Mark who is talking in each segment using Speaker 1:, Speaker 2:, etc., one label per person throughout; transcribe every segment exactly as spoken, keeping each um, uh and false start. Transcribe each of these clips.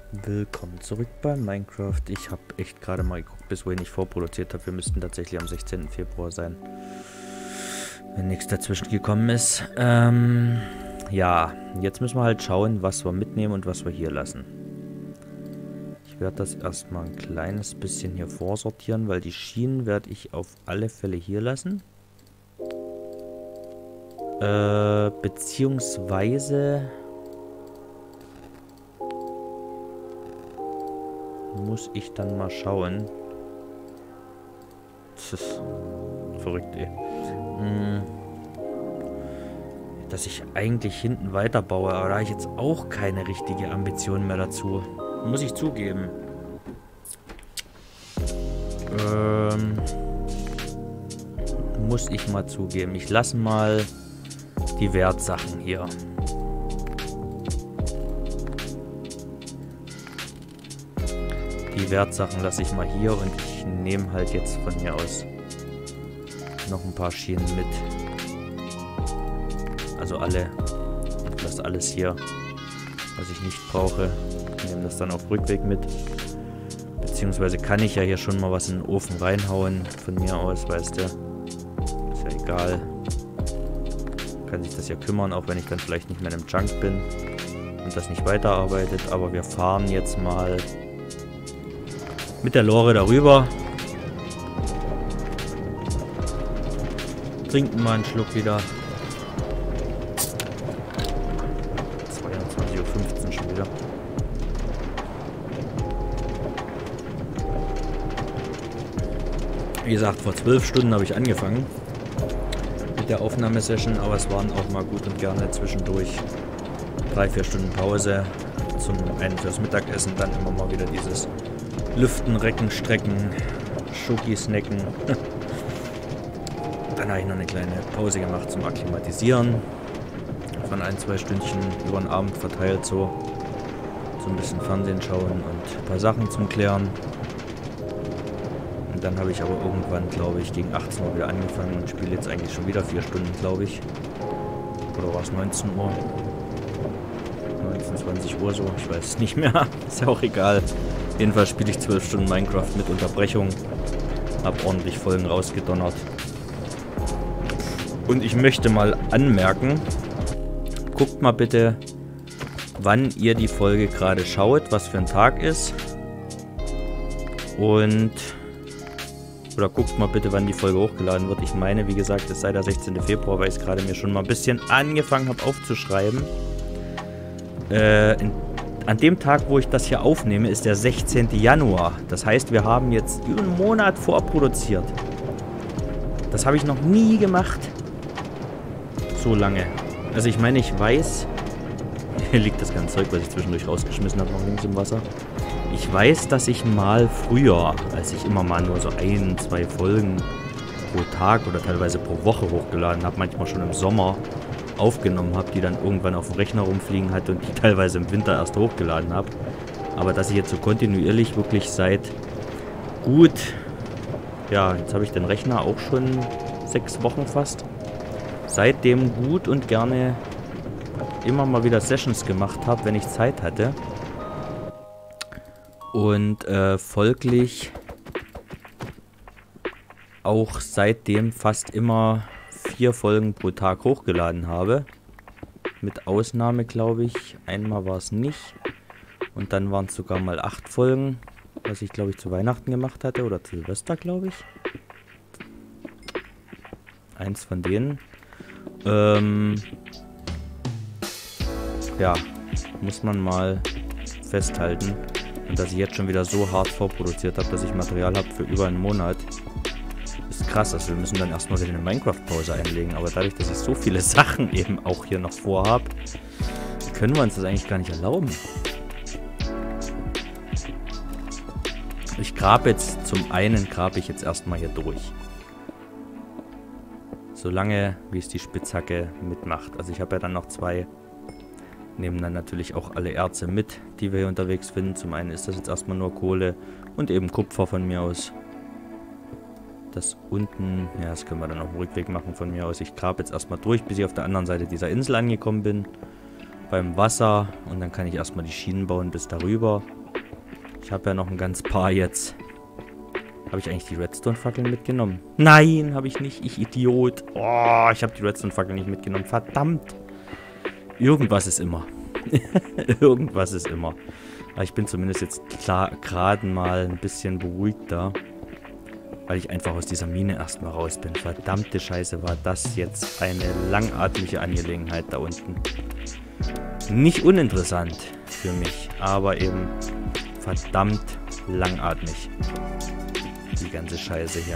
Speaker 1: Willkommen zurück bei Minecraft. Ich habe echt gerade mal geguckt, bis wohin ich vorproduziert habe. Wir müssten tatsächlich am sechzehnten Februar sein, wenn nichts dazwischen gekommen ist. Ähm, ja, jetzt müssen wir halt schauen, was wir mitnehmen und was wir hier lassen. Ich werde das erstmal ein kleines bisschen hier vorsortieren, weil die Schienen werde ich auf alle Fälle hier lassen. Äh, beziehungsweise muss ich dann mal schauen. Das ist verrückt, ey. Hm. Dass ich eigentlich hinten weiterbaue, aber da habe ich jetzt auch keine richtige Ambition mehr dazu. Muss ich zugeben. Ähm, muss ich mal zugeben. Ich lasse mal die Wertsachen hier. Die Wertsachen lasse ich mal hier und ich nehme halt jetzt von hier aus noch ein paar Schienen mit. Also alle. Und lasse alles hier, was ich nicht brauche. Ich nehme das dann auf Rückweg mit. Beziehungsweise kann ich ja hier schon mal was in den Ofen reinhauen. Von mir aus, weißt du. Ist ja egal. Kann sich das ja kümmern, auch wenn ich dann vielleicht nicht mehr im Junk bin und das nicht weiterarbeitet. Aber wir fahren jetzt mal mit der Lore darüber. Trinken mal einen Schluck wieder. zweiundzwanzig Uhr fünfzehn schon wieder. Wie gesagt, vor zwölf Stunden habe ich angefangen mit der Aufnahmesession, aber es waren auch mal gut und gerne zwischendurch drei, vier Stunden Pause. Zum einen fürs Mittagessen, dann immer mal wieder dieses Lüften, Recken, Strecken, Schoki snacken. Dann habe ich noch eine kleine Pause gemacht zum Akklimatisieren. Von ein, zwei Stündchen über den Abend verteilt so. So ein bisschen Fernsehen schauen und ein paar Sachen zum Klären. Und dann habe ich aber irgendwann, glaube ich, gegen achtzehn Uhr wieder angefangen und spiele jetzt eigentlich schon wieder vier Stunden, glaube ich. Oder war es neunzehn Uhr? neunzehn, zwanzig Uhr so, ich weiß es nicht mehr. Ist ja auch egal. Jedenfalls spiele ich zwölf Stunden Minecraft mit Unterbrechung. Hab ordentlich Folgen rausgedonnert. Und ich möchte mal anmerken, guckt mal bitte, wann ihr die Folge gerade schaut, was für ein Tag ist. Und, oder guckt mal bitte, wann die Folge hochgeladen wird. Ich meine, wie gesagt, es sei der sechzehnte Februar, weil ich es gerade mir schon mal ein bisschen angefangen habe aufzuschreiben. Äh, in An dem Tag, wo ich das hier aufnehme, ist der sechzehnte Januar. Das heißt, wir haben jetzt über einen Monat vorproduziert. Das habe ich noch nie gemacht. So lange. Also ich meine, ich weiß... Hier liegt das ganze Zeug, was ich zwischendurch rausgeschmissen habe, noch links im Wasser. Ich weiß, dass ich mal früher, als ich immer mal nur so ein, zwei Folgen pro Tag oder teilweise pro Woche hochgeladen habe, manchmal schon im Sommer aufgenommen habe, die dann irgendwann auf dem Rechner rumfliegen hatte und die teilweise im Winter erst hochgeladen habe. Aber dass ich jetzt so kontinuierlich wirklich seit gut, ja, jetzt habe ich den Rechner auch schon sechs Wochen fast, seitdem gut und gerne immer mal wieder Sessions gemacht habe, wenn ich Zeit hatte. Und äh, folglich auch seitdem fast immer vier Folgen pro Tag hochgeladen habe. Mit Ausnahme, glaube ich, einmal war es nicht. Und dann waren es sogar mal acht Folgen, was ich, glaube ich, zu Weihnachten gemacht hatte. Oder zu Silvester, glaube ich. Eins von denen. Ähm, ja, muss man mal festhalten. Und dass ich jetzt schon wieder so hart vorproduziert habe, dass ich Material habe für über einen Monat. Ist krass, also wir müssen dann erstmal wieder eine Minecraft-Pause einlegen, aber dadurch, dass ich so viele Sachen eben auch hier noch vorhabe, können wir uns das eigentlich gar nicht erlauben. Ich grabe jetzt, zum einen grabe ich jetzt erstmal hier durch. Solange, wie es die Spitzhacke mitmacht. Also ich habe ja dann noch zwei, nehmen dann natürlich auch alle Erze mit, die wir hier unterwegs finden. Zum einen ist das jetzt erstmal nur Kohle und eben Kupfer von mir aus. Das unten, ja, das können wir dann auf dem Rückweg machen von mir aus. Ich grabe jetzt erstmal durch, bis ich auf der anderen Seite dieser Insel angekommen bin. beim Wasser. Und dann kann ich erstmal die Schienen bauen bis darüber. Ich habe ja noch ein ganz paar jetzt. Habe ich eigentlich die Redstone-Fackeln mitgenommen? Nein, habe ich nicht. Ich Idiot. Oh, ich habe die Redstone-Fackeln nicht mitgenommen. Verdammt. Irgendwas ist immer. Irgendwas ist immer. Aber ich bin zumindest jetzt klar gerade mal ein bisschen beruhigter. Weil ich einfach aus dieser Mine erstmal raus bin. Verdammte Scheiße, war das jetzt eine langatmige Angelegenheit da unten. Nicht uninteressant für mich, aber eben verdammt langatmig. Die ganze Scheiße hier.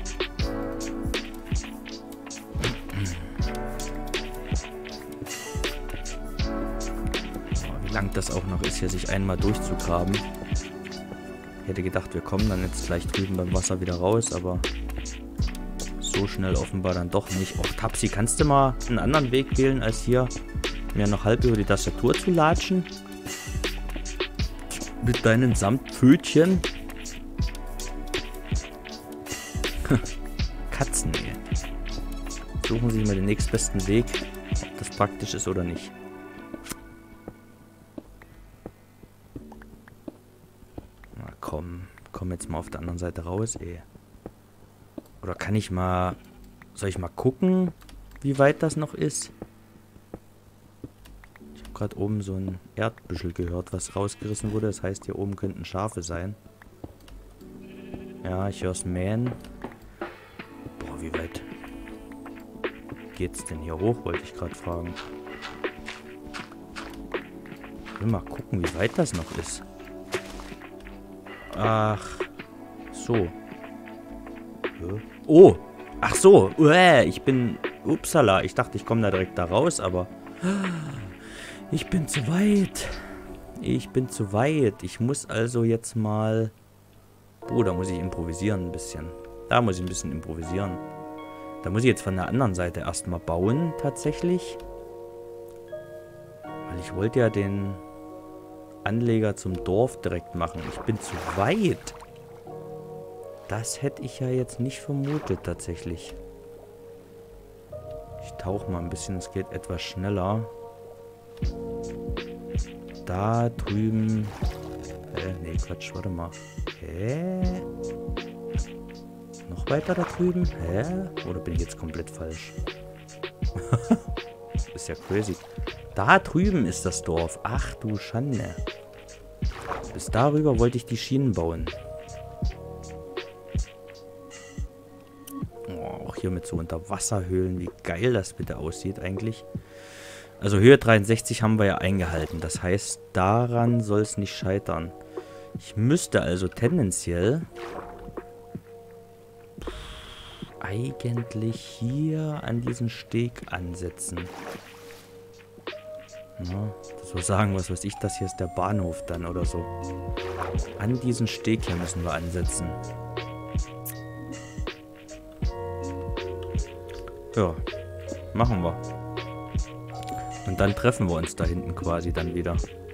Speaker 1: Oh, wie lang das auch noch ist, hier sich einmal durchzugraben. Ich hätte gedacht, wir kommen dann jetzt gleich drüben beim Wasser wieder raus, aber so schnell offenbar dann doch nicht. Oh, Tapsi, kannst du mal einen anderen Weg wählen, als hier mir noch halb über die Tastatur zu latschen? Mit deinen Samtpfötchen? Katzen, ey. Suchen Sie mal den nächstbesten Weg, ob das praktisch ist oder nicht. Na komm, komm jetzt mal auf der anderen Seite raus, ey. Oder kann ich mal... Soll ich mal gucken, wie weit das noch ist? Ich habe gerade oben so ein Erdbüschel gehört, was rausgerissen wurde. Das heißt, hier oben könnten Schafe sein. Ja, ich höre es mähen. Boah, wie weit geht's denn hier hoch, wollte ich gerade fragen. Ich will mal gucken, wie weit das noch ist. Ach, so. Oh, ach so. Uäh, ich bin... Upsala, ich dachte, ich komme da direkt da raus, aber... Ich bin zu weit. Ich bin zu weit. Ich muss also jetzt mal... Oh, da muss ich improvisieren ein bisschen. Da muss ich ein bisschen improvisieren. Da muss ich jetzt von der anderen Seite erstmal bauen, tatsächlich. Weil ich wollte ja den Anleger zum Dorf direkt machen. Ich bin zu weit. Das hätte ich ja jetzt nicht vermutet, tatsächlich. Ich tauche mal ein bisschen, es geht etwas schneller. Da drüben... Hä? Nee, Quatsch, warte mal. Hä? Noch weiter da drüben? Hä? Oder bin ich jetzt komplett falsch? Ist ja crazy. Da drüben ist das Dorf. Ach du Schande. Bis darüber wollte ich die Schienen bauen. Oh, auch hier mit so Unterwasserhöhlen. Wie geil das bitte aussieht eigentlich. Also Höhe dreiundsechzig haben wir ja eingehalten. Das heißt, daran soll es nicht scheitern. Ich müsste also tendenziell eigentlich hier an diesen Steg ansetzen. Ja, so sagen, was weiß ich, das hier ist der Bahnhof dann oder so. An diesen Steg hier müssen wir ansetzen. Ja, machen wir. Und dann treffen wir uns da hinten quasi dann wieder.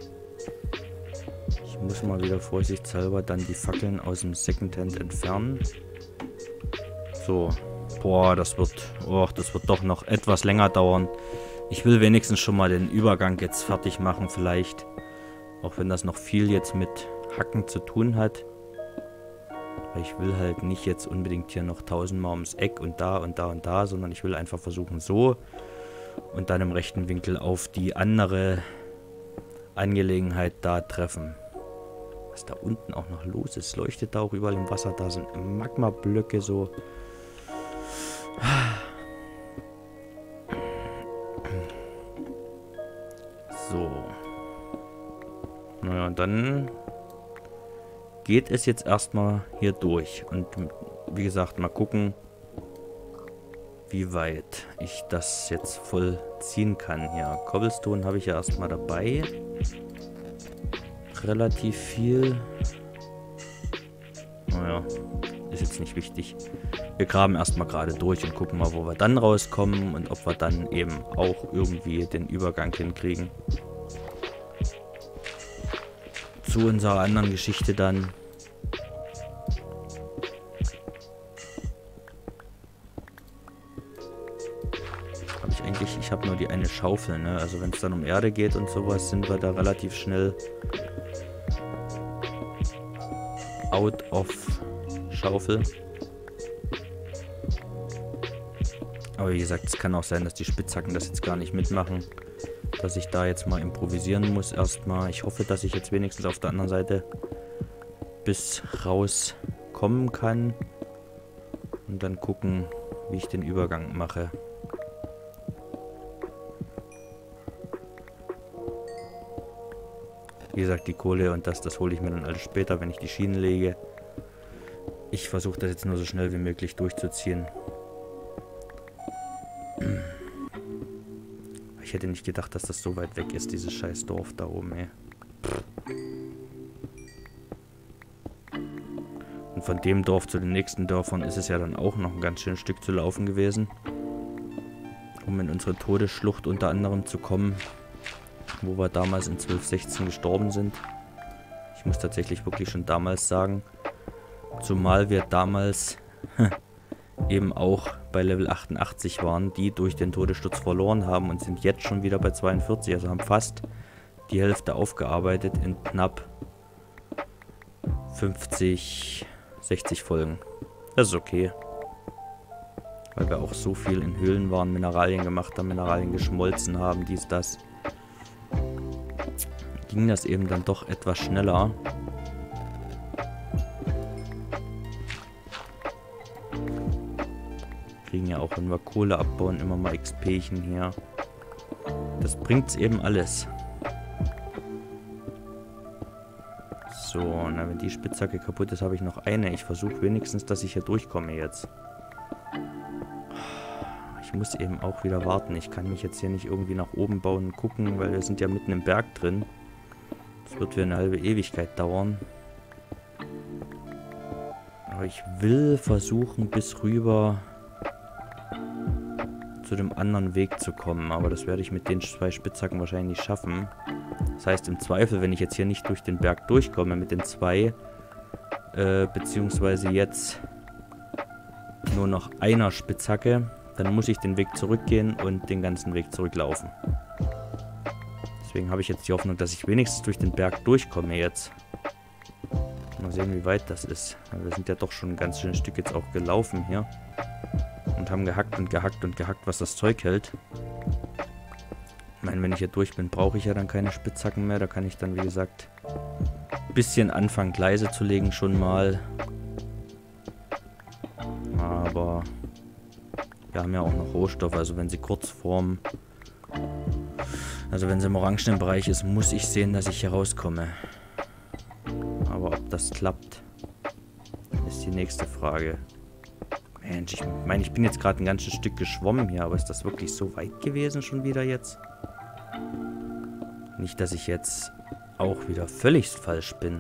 Speaker 1: Ich muss mal wieder vorsichtshalber dann die Fackeln aus dem Secondhand entfernen. So. Boah, das wird, oh, das wird doch noch etwas länger dauern. Ich will wenigstens schon mal den Übergang jetzt fertig machen vielleicht. Auch wenn das noch viel jetzt mit Hacken zu tun hat. Weil ich will halt nicht jetzt unbedingt hier noch tausendmal ums Eck und da und da und da, sondern ich will einfach versuchen so und dann im rechten Winkel auf die andere Angelegenheit da treffen. Was da unten auch noch los ist, leuchtet da auch überall im Wasser, da sind Magmablöcke so. So. Naja, dann geht es jetzt erstmal hier durch. Und wie gesagt, mal gucken, wie weit ich das jetzt vollziehen kann hier. Cobblestone habe ich ja erstmal dabei. Relativ viel. Naja, ist jetzt nicht wichtig. Wir graben erstmal gerade durch und gucken mal, wo wir dann rauskommen und ob wir dann eben auch irgendwie den Übergang hinkriegen. Zu unserer anderen Geschichte dann. Habe ich eigentlich, ich habe nur die eine Schaufel, ne? Also wenn es dann um Erde geht und sowas, sind wir da relativ schnell out of Schaufel. Aber wie gesagt, es kann auch sein, dass die Spitzhacken das jetzt gar nicht mitmachen. Dass ich da jetzt mal improvisieren muss erstmal. Ich hoffe, dass ich jetzt wenigstens auf der anderen Seite bis raus kommen kann. Und dann gucken, wie ich den Übergang mache. Wie gesagt, die Kohle und das, das hole ich mir dann alles später, wenn ich die Schienen lege. Ich versuche das jetzt nur so schnell wie möglich durchzuziehen. Ich hätte nicht gedacht, dass das so weit weg ist, dieses scheiß Dorf da oben, ey. Und von dem Dorf zu den nächsten Dörfern ist es ja dann auch noch ein ganz schönes Stück zu laufen gewesen. Um in unsere Todesschlucht unter anderem zu kommen, wo wir damals in zwölf sechzehn gestorben sind. Ich muss tatsächlich wirklich schon damals sagen, zumal wir damals eben auch bei Level achtundachtzig waren, die durch den Todessturz verloren haben und sind jetzt schon wieder bei zweiundvierzig, also haben fast die Hälfte aufgearbeitet in knapp fünfzig, sechzig Folgen. Das ist okay. Weil wir auch so viel in Höhlen waren, Mineralien gemacht haben, Mineralien geschmolzen haben, dies, das. Ging das eben dann doch etwas schneller. Kriegen ja auch, wenn wir Kohle abbauen, immer mal X P-chen her. Das bringt's eben alles. So, na, wenn die Spitzhacke kaputt ist, habe ich noch eine. Ich versuche wenigstens, dass ich hier durchkomme jetzt. Ich muss eben auch wieder warten. Ich kann mich jetzt hier nicht irgendwie nach oben bauen und gucken, weil wir sind ja mitten im Berg drin. Das wird wieder eine halbe Ewigkeit dauern. Aber ich will versuchen, bis rüber zu dem anderen Weg zu kommen. Aber das werde ich mit den zwei Spitzhacken wahrscheinlich nicht schaffen. Das heißt, im Zweifel, wenn ich jetzt hier nicht durch den Berg durchkomme mit den zwei, äh, beziehungsweise jetzt nur noch einer Spitzhacke, dann muss ich den Weg zurückgehen und den ganzen Weg zurücklaufen. Deswegen habe ich jetzt die Hoffnung, dass ich wenigstens durch den Berg durchkomme jetzt. Mal sehen, wie weit das ist. Wir sind ja doch schon ein ganz schönes Stück jetzt auch gelaufen hier. Und haben gehackt und gehackt und gehackt, was das Zeug hält. Ich meine, wenn ich hier durch bin, brauche ich ja dann keine Spitzhacken mehr. Da kann ich dann, wie gesagt, ein bisschen anfangen, Gleise zu legen schon mal. Aber wir haben ja auch noch Rohstoffe. Also wenn sie kurz vorm... Also wenn sie im orangenen Bereich ist, muss ich sehen, dass ich hier rauskomme. Aber ob das klappt, ist die nächste Frage. Mensch, ich meine, ich bin jetzt gerade ein ganzes Stück geschwommen hier, aber ist das wirklich so weit gewesen schon wieder jetzt? Nicht, dass ich jetzt auch wieder völlig falsch bin.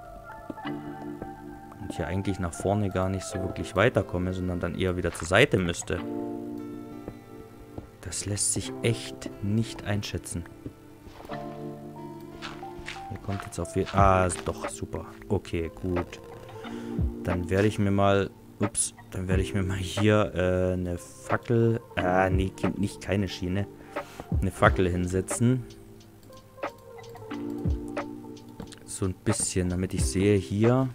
Speaker 1: Und hier eigentlich nach vorne gar nicht so wirklich weiterkomme, sondern dann eher wieder zur Seite müsste. Das lässt sich echt nicht einschätzen. Hier kommt jetzt auf jeden Fall... Ah, doch, super. Okay, gut. Dann werde ich mir mal... Ups, dann werde ich mir mal hier äh, eine Fackel... Ah, nee, nicht keine Schiene. Eine Fackel hinsetzen. So ein bisschen, damit ich sehe hier...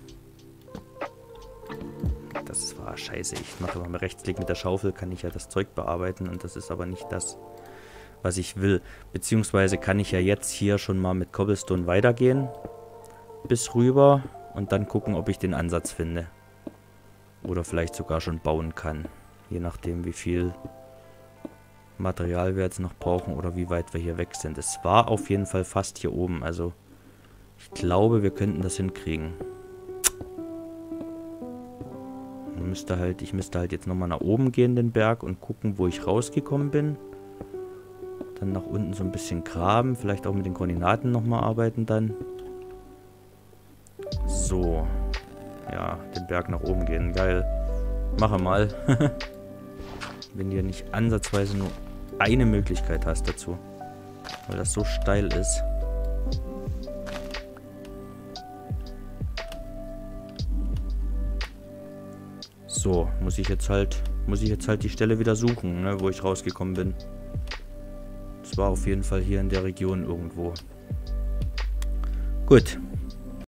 Speaker 1: Das war scheiße. Ich mache mal Rechtsklick mit der Schaufel, kann ich ja das Zeug bearbeiten und das ist aber nicht das, was ich will. Beziehungsweise kann ich ja jetzt hier schon mal mit Cobblestone weitergehen. Bis rüber und dann gucken, ob ich den Ansatz finde. Oder vielleicht sogar schon bauen kann. Je nachdem, wie viel Material wir jetzt noch brauchen oder wie weit wir hier weg sind. Es war auf jeden Fall fast hier oben. Also ich glaube, wir könnten das hinkriegen. Müsste halt, ich müsste halt jetzt nochmal nach oben gehen, den Berg, und gucken, wo ich rausgekommen bin. Dann nach unten so ein bisschen graben, vielleicht auch mit den Koordinaten nochmal arbeiten dann. So. Ja, den Berg nach oben gehen, geil. Mache mal. Wenn du nicht ansatzweise nur eine Möglichkeit hast dazu. Weil das so steil ist. So, muss ich jetzt halt, muss ich jetzt halt die Stelle wieder suchen, ne, wo ich rausgekommen bin. Das war auf jeden Fall hier in der Region irgendwo. Gut.